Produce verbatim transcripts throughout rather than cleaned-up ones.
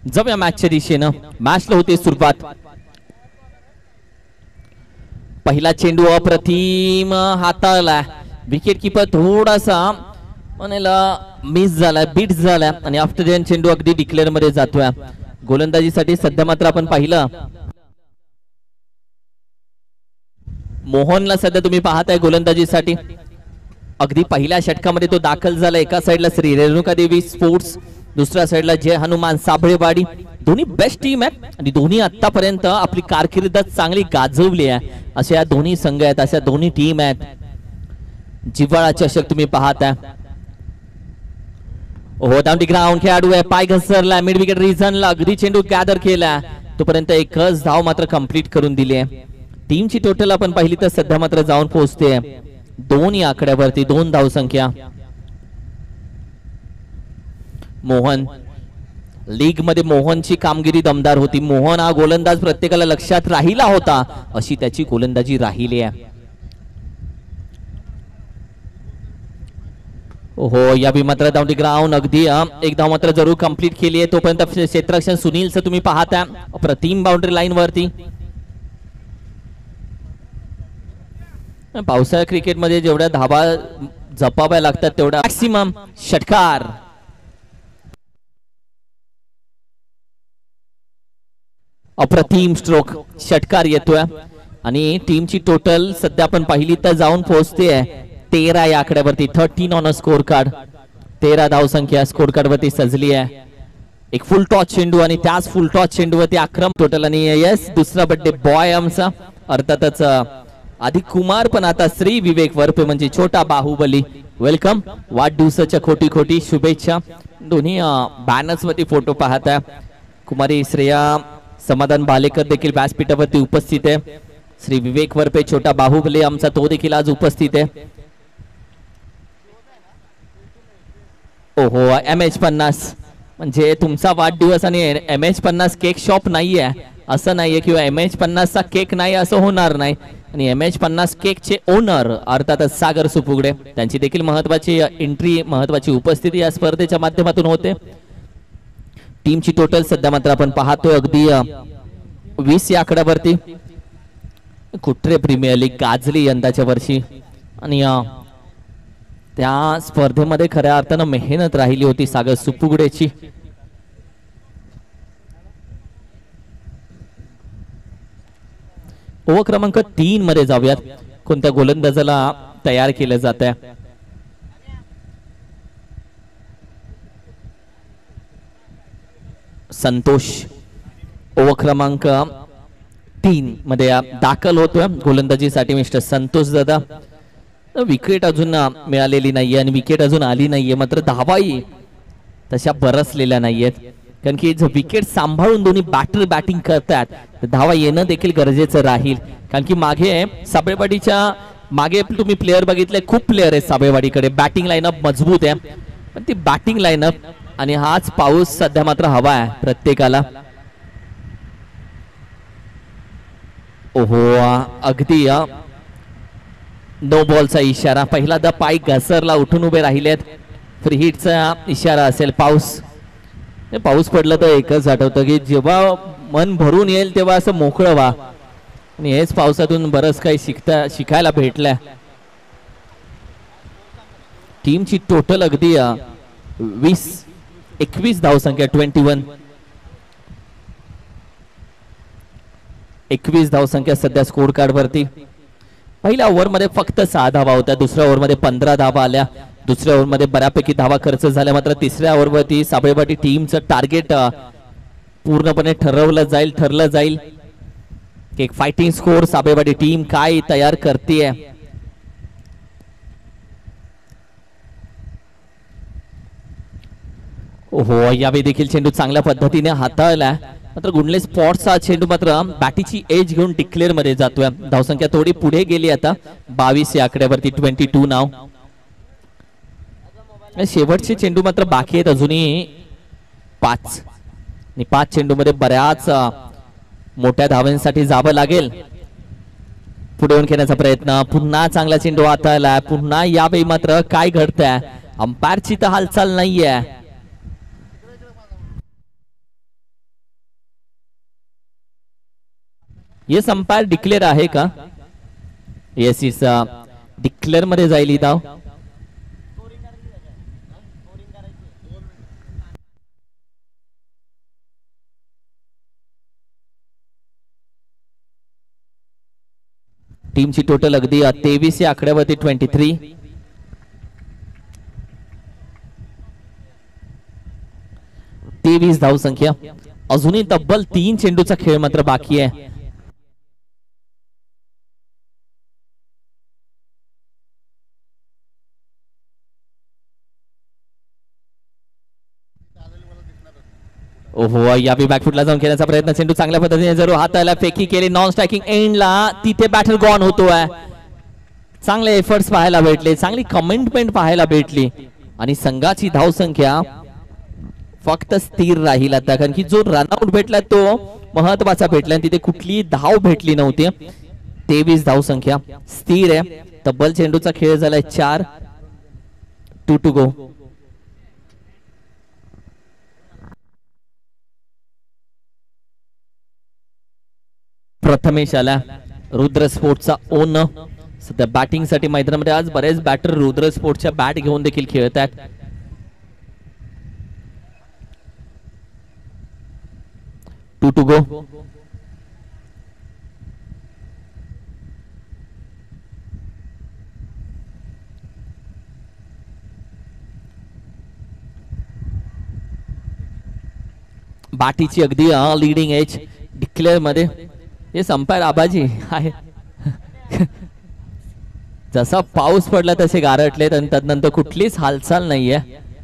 जाऊया मॅचच्या दिशेनं. मॅचला होते सुरुवात. पहिला चेंडू अप्रतिम हाताळला. विकेट किपर थोडासा म्हणाला मिस झाला, बीट झाला आणि आफ्टर देन चेंडू अगदी डिक्लेअर मध्ये जातोय. गोलंदाजीसाठी सध्या मात्र आपण पाहिलं मोहनला सध्या तुम्ही पाहताय गोलंदाजीसाठी अगदी पहिल्या षटकामध्ये तो दाखल झाला. एका साइडला श्री रेणुका देवी स्पोर्ट्स, दुसऱ्या साइडला जय हनुमान साबळेवाडी. दोन्ही बेस्ट टीम आहेत आणि दोन्ही आतापर्यंत आपली कारकीर्द चांगली गाजवली आहे. अशा या दोन्ही संघ आहेत, अशा दोन्ही टीम आहेत. जिव्हाळा चषक तुम्ही पाहताय. हो डाऊन दी ग्राउंड खेळाडू आहे, पाय घसरला, मिड विकेट रिझनला अगदी चेंडू गॅदर केला. तोपर्यंत एकच धाव मात्र कंप्लीट करून दिली आहे. टीमची टोटल आपण पाहिली तर सध्या मात्र जाऊन पोहोचते दोन या आकड्यावरती, दोन धाव संख्या. मोहन लीग मध्ये मोहनची कामगिरी दमदार होती. मोहन हा गोलंदाज प्रत्येकाला लक्षात राहिला होता, अशी त्याची गोलंदाजी राहिली आहे. हो या बी मात्र डाऊन दी ग्राउंड अगदी एक धाव मात्र जरूर कंप्लीट केली आहे. तोपर्यंत क्षेत्ररक्षण सुनीलचं तुम्ही पाहता अप्रतिम बाउंड्री लाईन वरती. पावसाळ्या क्रिकेटमध्ये जेवढ्या धाबा जपाव्या लागतात तेवढा मॅक्सिमम षटकार. अप्रतिम स्ट्रोक षटकार येतोय आणि टीमची टोटल सध्या आपण पाहिली तर जाऊन पोहोचते तेरा या आकड्यावरती. Thirteen on a score card. तेरा धाव संख्या स्कोर कार्ड वरती सजली आहे. एक फुल टॉच चेंडू आणि त्याच फुल टॉच चेंडू वरती आक्रम टोटल आणि यस दुसरा बर्थडे बॉय आमचा अर्थातच आधी कुमार पण आता श्री विवेक वरपे म्हणजे छोटा बाहुबली. वेलकम, वाढदिवसाच्या खोटी खोटी शुभेच्छा. दोन्ही बॅनर्स वरती फोटो पाहताय. कुमारी श्रेया समाधान बालेकर देखील व्यासपीठावरती उपस्थित आहे. श्री विवेक वरपे छोटा बाहुबली आमचा तो देखील आज उपस्थित आहे. ओहो एम एच पन्नास म्हणजे तुमचा वाढदिवस आणि एम एच पन्नास केक शॉप नाहीये असं नाहीये किंवा एम एच पन्नास चा केक नाही असं होणार नाही. आणि एम एच पन्नास केकचे ओनर अर्थातच सागर सुपुगडे त्यांची देखील महत्वाची एंट्री, महत्वाची उपस्थिती या स्पर्धेच्या माध्यमातून होते. टीमची टोटल सध्या मात्र आपण पाहतोय अगदी वीस या आकड्यावरती. कुठे प्रीमियर लीग गाजली यंदाच्या वर्षी आणि त्या स्पर्धेमध्ये खऱ्या अर्थानं मेहनत राहिली होती सागर सुपुगडेची. ओव्हर क्रमांक तीन मध्ये जाऊयात. कोणत्या गोलंदाजाला तयार केलं जात आहे? संतोष ओव्हर क्रमांक तीन मध्ये दाखल होतोय गोलंदाजीसाठी मिस्टर संतोष दादा. विकेट अजून मिळालेली नाहीये आणि विकेट अजून आली नाहीये, मात्र धावाही तशा बरसलेल्या नाहीयेत. कारण की जर विकेट सांभाळून दोन्ही बॅटर बॅटिंग करतात तर धावा येणं देखील गरजेचं राहील. कारण की मागे साबळेवाडीच्या मागे तुम्ही प्लेयर बघितले, खूप प्लेयर आहेत साबळेवाडीकडे. बॅटिंग लाईनअप मजबूत आहे, पण ती बॅटिंग लाईनअप आणि हाच पाऊस सध्या मात्र हवा आहे प्रत्येकाला. ओहो अगदी नो बॉलचा इशारा. पहिला द पाय घसरला, उठून उभे राहिलेत. फ्री हिटचा इशारा असेल. पाऊस पाऊस पडला तर एकच आठवतं की जेव्हा मन भरून येईल तेव्हा असं मोकळं व्हा. आणि हेच पावसातून बरंच काही शिकता शिकायला भेटलंय. टीमची टोटल अगदी वीस एकवीस धावसंख्या ट्वेंटी वन एकवीस धावसंख्या सध्या स्कोर कार्ड वरती. पहिल्या ओव्हर मध्ये फक्त सहा धावा होत्या, दुसऱ्या ओव्हर मध्ये पंधरा धावा आल्या. दुसऱ्या ओव्हर मध्ये बऱ्यापैकी धावा खर्च झाल्या, मात्र तिसऱ्या ओव्हर वरती साबळेवाडी टीमचं टार्गेट पूर्णपणे ठरवलं जाईल ठरलं जाईल. एक फायटिंग स्कोर साबळेवाडी टीम काय तयार करते. ओहो यावेळी देखील चेंडू चांगल्या पद्धतीने हाताळला, मात्र गुंडले स्पॉट्सचा चेंडू मात्र बॅटीची एज घेऊन डिक्लेअर मध्ये जातोय. धावसंख्या थोडी पुढे गेली आता बावीस या आकड्यावरती. ट्वेंटी टू नाव. शेवटचे चेंडू मात्र बाकी आहेत अजूनही पाच आणि पाच चेंडू मध्ये बऱ्याच मोठ्या धावांसाठी जावं लागेल. पुढे येऊन खेळण्याचा प्रयत्न. पुन्हा चांगला चेंडू हाताळला. पुन्हा यावेळी मात्र काय घडतंय? अंपायरची तर हालचाल नाहीये. येस अंपायर डिक्लेअर आहे का? येस इस डिक्लेअर मध्ये जाईल ही धाव. टीमची टोटल अगदी तेवीस या आकड्यावरती ट्वेंटी थ्री. तेवीस धाव संख्या. अजूनही तब्बल तीन चेंडूचा खेळ मात्र बाकी आहे. ओहो यावेळी बॅकफुटला जाऊन खेळण्याचा प्रयत्न. चेंडू चांगल्या पद्धतीने जरूर हाताला फेकी केली. नॉन स्ट्रायकिंग एंडला तिथे बॅटर गॉन होतोय. चांगले एफर्ट्स पाहायला भेटले, चांगली कमिटमेंट पाहायला भेटली आणि संघाची धाव संख्या फक्त स्थिर राहील आता, कारण की जो रनआउट भेटला तो महत्वाचा भेटला आणि तिथे कुठलीही धाव भेटली नव्हती. तेवीस धाव संख्या स्थिर आहे. तब्बल चेंडूचा खेळ झालाय चार. To to go. प्रथमेश आला, रुद्र स्पोर्ट्सचा ओन. सध्या बॅटिंग साठी मैदानामध्ये आज बरेच बॅटर रुद्र स्पोर्ट्सच्या बॅट घेऊन देखील खेळत आहेत. To to go. बाटीची अगदी लीडिंग एज डिक्लेअर मध्ये. हे अंपायर आबाजी आहे. जसा पाऊस पडला तसे गारटलेत आणि त्यानंतर कुठलीच हालचाल नाहीये.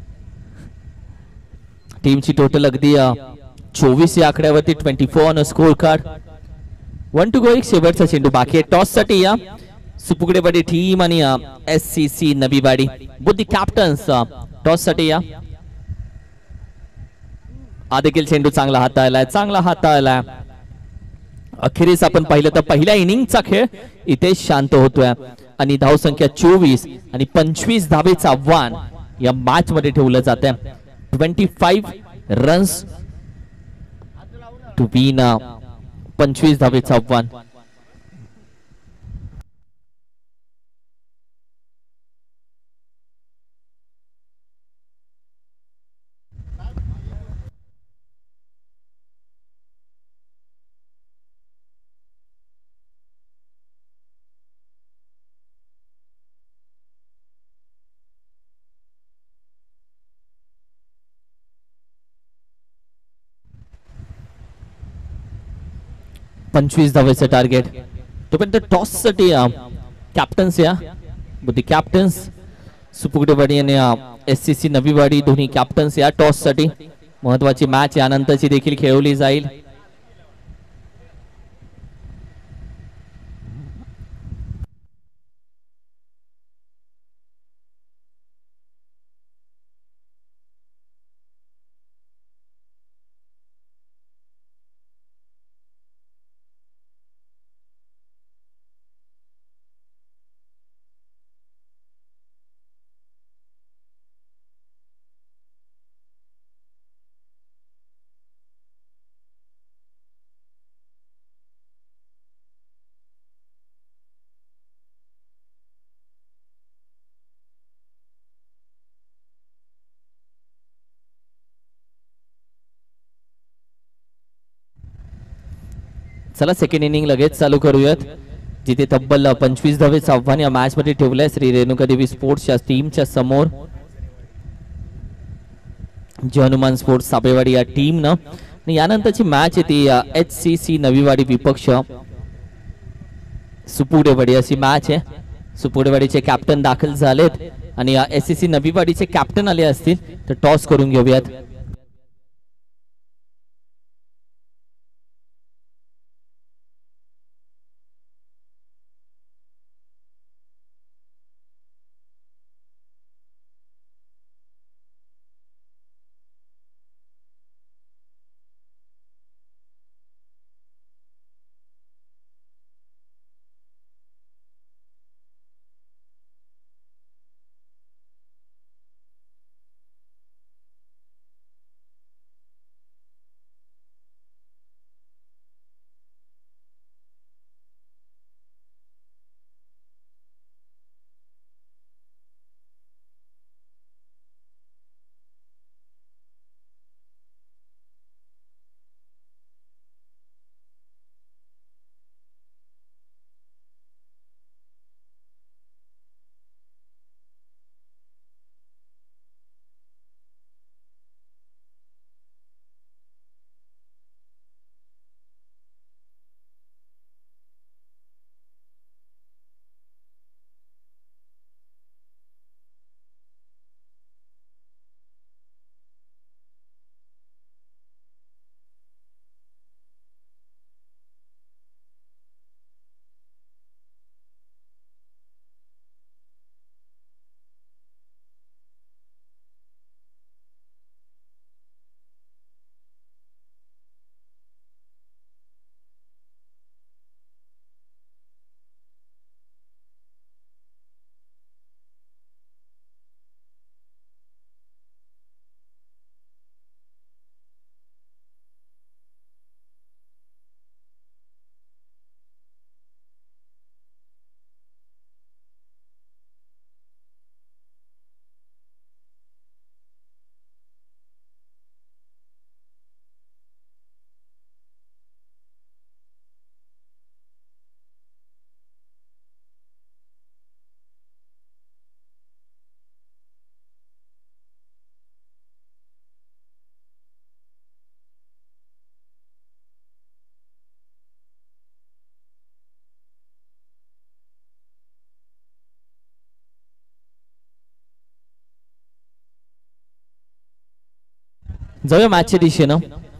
टीमची टोटल अगदी चोवीस या आकड्यावरती twenty four on score card. One to go. एक शेवटचा चेंडू बाकी आहे. टॉस साठी या सुपुगडेवाडी टीम आणि एस सी सी नवीवाडी बुद्धी कॅप्टन्स टॉस साठी या. हा देखील चेंडू चांगला हाताळलाय, चांगला हाताळलाय. अखेरीस आपण पाहिलं तर पहिल्या इनिंगचा खेळ इथे शांत होतोय आणि धाव संख्या चोवीस आणि पंचवीस धावेचं आव्हान या मॅच मध्ये ठेवलं जात आहे. Twenty five runs to win. पंचवीस धावेचं आव्हान. पंचवीस धावेचं टार्गेट. तोपर्यंत टॉस साठी कॅप्टन्स या बुद्धी कॅप्टन्स सुपुगडेवाडी आणि एस सी सी नवीवाडी दोन्ही कॅप्टन्स या टॉस साठी. महत्वाची मॅच यानंतरची देखील खेळवली जाईल. चला सेकंड इनिंग लगेच चालू करूयात, जिथे तब्बल पंचवीस धावेचं आव्हान या मॅच मध्ये ठेवलंय श्री रेणुका देवी स्पोर्ट्सच्या टीमच्या समोर. जय हनुमान स्पोर्ट्स साबेवाडी या टीम न यानंतरची मॅच येते एच सी सी नवीवाडी विपक्ष सुपुगडेवाडी अशी मॅच आहे. सुपुगडेवाडीचे कॅप्टन दाखल झालेत आणि एस सी सी नवीवाडीचे कॅप्टन आले असतील तर टॉस करून घेऊयात. जाऊया मॅचच्या दिशेनं.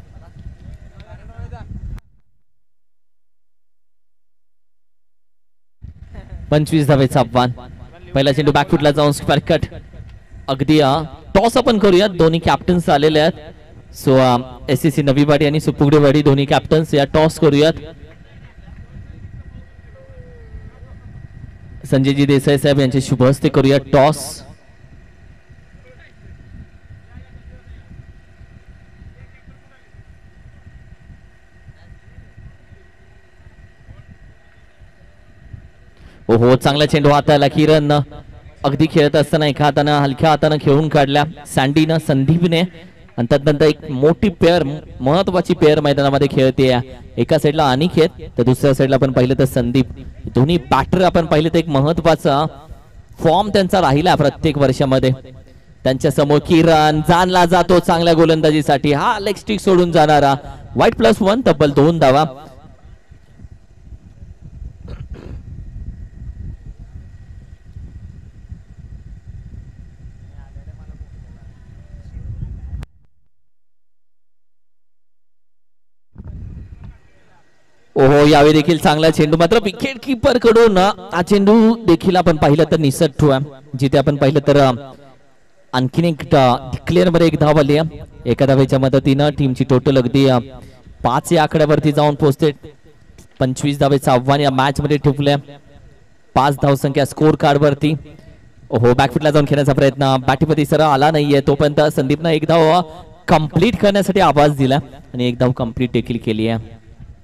पंचवीस धावेचं आव्हान. पहिला चेंडू बॅकफुटला जाऊन स्क्वेअर कट. अगदी टॉस आपण करूयात. दोन्ही कॅप्टन्स आलेले आहेत. So S S C Navivadi आणि सुपुगडेवाडी दोन्ही कॅप्टन्स या टॉस करूयात. संजयजी देसाई साहेब यांचे शुभ हस्ते करूया टॉस. ओहो चांगला चेंडू हाताला. किरण अगदी खेळत असताना एका हातानं हलक्या हातानं खेळून काढल्या सँडीनं संदीपने. आणि त्यानंतर एक मोठी पेअर महत्वाची पेअर मैदानामध्ये खेळते. एका साईडला अनिकेत तर दुसऱ्या साईडला आपण पाहिलं तर संदीप. दोन्ही बॅटर आपण पाहिलं तर एक महत्वाचा फॉर्म त्यांचा राहिला प्रत्येक वर्षामध्ये. त्यांच्या समोर किरण जाणला जातो चांगल्या गोलंदाजीसाठी. हा लेग स्टिक सोडून जाणारा. वाईट प्लस वन तब्बल दोन धावा. ओहो यावेळी देखील चांगला चेंडू. मात्र विकेट किपर कडून हा चेंडू देखील आपण पाहिलं तर निसटतो आहे. जिथे आपण पाहिलं तर आणखीन एक डिक्लेअर मध्ये एक धाव आली. एका धावेच्या मदतीनं टीमची टोटल अगदी पाच या आकड्यावरती जाऊन पोहोचते. पंचवीस धावेचं आव्हान या मॅच मध्ये ठेवलंय. पाच धावसंख्या स्कोर कार्ड वरती. ओहो बॅकफुटला जाऊन खेळण्याचा प्रयत्न. बॅटीपती सरळ आला नाहीये तोपर्यंत संदीपनं एक धाव कंप्लीट करण्यासाठी आवाज दिला आणि एक धाव कंप्लीट देखील केली आहे.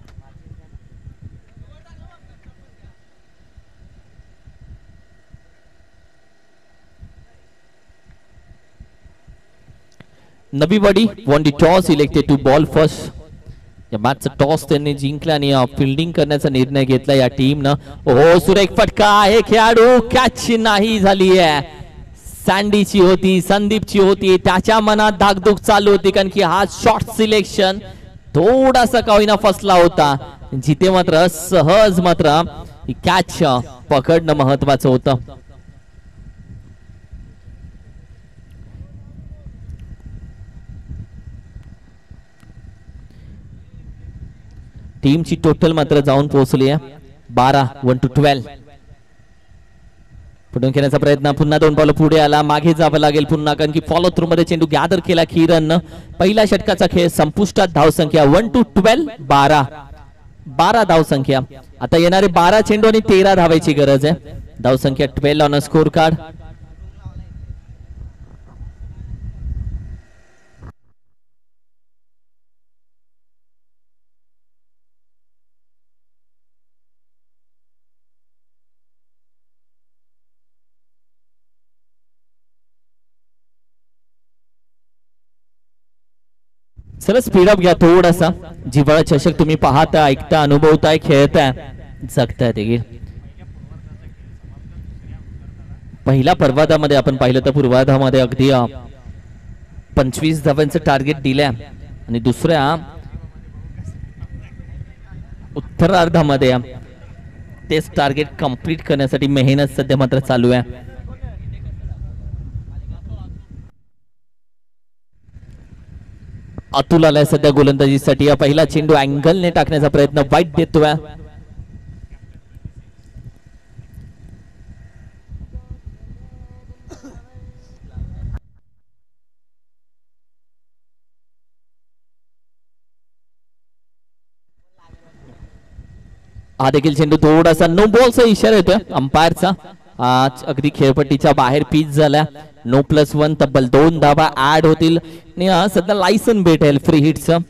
Navivadi won the toss elected to bowl first. या मॅचचा टॉस त्यांनी जिंकला आणि फिल्डिंग करण्याचा निर्णय घेतला या टीमनं. ओहो सुरेख फटका. हे खेळाडू कॅच नाही झाली आहे. सँडीची होती संदीपची होती. त्याच्या मनात धाकधूक चालू होती कारण की हा शॉर्ट सिलेक्शन थोडासा का होईना फसला होता. जिथे मात्र सहज मात्र कॅच पकडणं महत्वाचं होतं. टीमची टोटल मात्र जाऊन पोहोचली आहे बारा. One two twelve. पुढून खेळण्याचा प्रयत्न. पुन्हा दोन बॉल पुढे आला. मागे जावं लागेल पुन्हा कारण की फॉलो थ्रू मध्ये चेंडू गॅदर केला किरण. पहिल्या षटकाचा खेळ संपुष्टात. धावसंख्या वन टू ट्वेल्व. बारा बारा धावसंख्या. आता येणारे बारा चेंडू आणि तेरा धावायची गरज आहे. धावसंख्या twelve on a score card. चला स्पीड अप घ्या थोडासा. जिव्हाळा चषक तुम्ही पाहता ऐकता अनुभवताय खेळताय जगताय देखील. पहिल्या पर्वादामध्ये आपण पाहिलं तर पूर्वार्धामध्ये अगदी पंचवीस धावांचं टार्गेट दिलंय आणि दुसऱ्या उत्तरार्धामध्ये तेच टार्गेट कंप्लीट करण्यासाठी मेहनत सध्या मात्र चालू आहे. अतुल आलाय सध्या गोलंदाजीसाठी. या पहिला चेंडू अँगलने टाकण्याचा प्रयत्न. वाईट देतोय. हा देखील चेंडू थोडासा नो बॉलचा इशारा येतोय अंपायरचा. आज अगदी खेळपट्टीच्या बाहेर पिच झाला. नो प्लस वन तब्बल दोन धावा ऍड होतील. सध्या लायसन भेटेल फ्री हिटचं.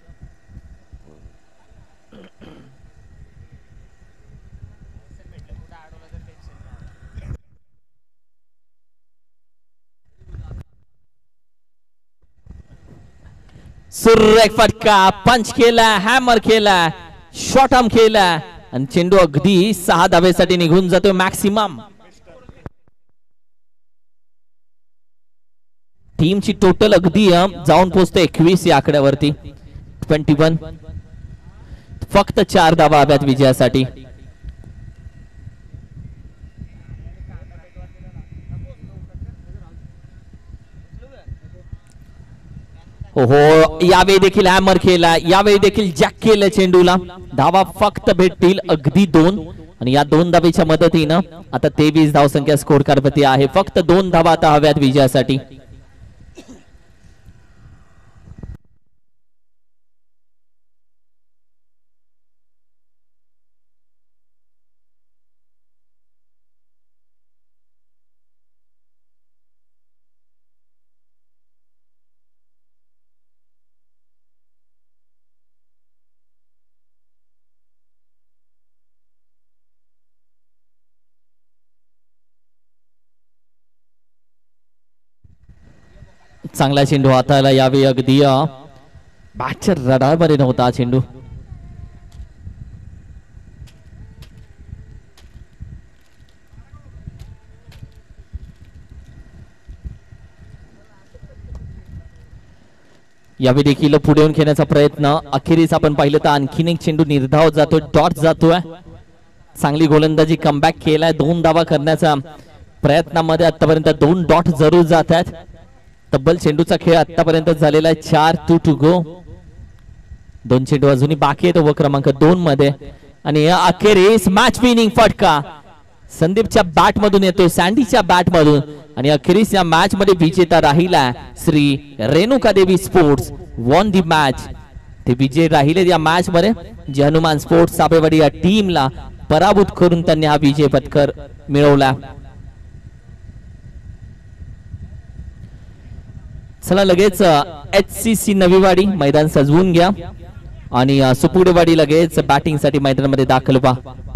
सुरेख फटका. पंच केला. हॅमर केला. शॉर्ट आर्म केला आणि चेंडू अगदी सहा धावेसाठी निघून जातोय मॅक्सिमम. टीमची टोटल अगदी जाऊन पोहोचते एकवीस या आकड्यावरती. Twenty one. फक्त चार धावा हव्यात विजयासाठी. हो यावेळी देखील हॅमर केला, यावेळी देखील जॅक केलं चेंडूला. धावा फक्त भेटतील अगदी दोन आणि या दोन धावेच्या मदतीनं आता तेवीस धावसंख्या स्कोर कार्डवरती आहे. फक्त दोन धावा आता हव्यात विजयासाठी. चांगला चेंडू हाताला यावे अगदी बॅटच्या रडारमध्ये नव्हता चेंडू. यावेळी देखील पुढे येऊन खेळण्याचा प्रयत्न. अखेरीस आपण पाहिलं तर आणखीन एक चेंडू निर्धाव जातोय, डॉट जातोय. चांगली गोलंदाजी कमबॅक केलाय. दोन धावा करण्याचा प्रयत्नामध्ये आतापर्यंत दोन डॉट जरूर जात आहेत. तब्बल चेंडूचा खेळ आतापर्यंत झालेला आहे चार टू टू गो. दोन चेंडू अजूनही बाकी आहेत ओव्हर क्रमांक दोन मध्ये आणि अखेरीस मॅच विनिंग फटका संदीपच्या बॅट मधून येतो, सँडीच्या बॅट मधून आणि अखेरीस या मॅच मध्ये विजेता राहिला Shri Renuka Devi sports. Won the match. ते विजय राहिले या मॅच मध्ये जे हनुमान स्पोर्ट्स सापेवाडी या टीमला पराभूत करून त्यांनी हा विजय पत्कर मिळवला. चला लगेच एच सी सी नवीवाडी मैदान सजवून घ्या आणि सुपुडेवाडी लगेच बॅटिंग साठी मैदानामध्ये दाखल व्हा.